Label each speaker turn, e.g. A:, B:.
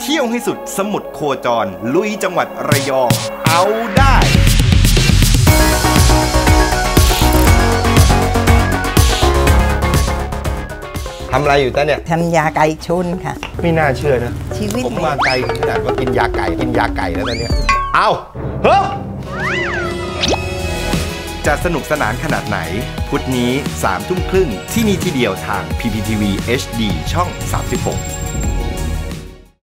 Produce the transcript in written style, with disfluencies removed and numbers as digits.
A: ที่ยวให้สุดสมุทรโคจรลุยจังหวัดระยองเอาได้ทำอะไรอยู่ต้นเนี่ย
B: ทำยาไก่ชนค่ะ
A: ไม่น่าเชื่อนะ
B: ชีวิต
A: ผมมาไกลถึงขนาดว่ากินยาไก่แล้วตอนนี้เอาเฮ้ยจะสนุกสนานขนาดไหนพุธนี้ 3 ทุ่มครึ่งที่นี่ที่เดียวทาง PPTV HD ช่อง 36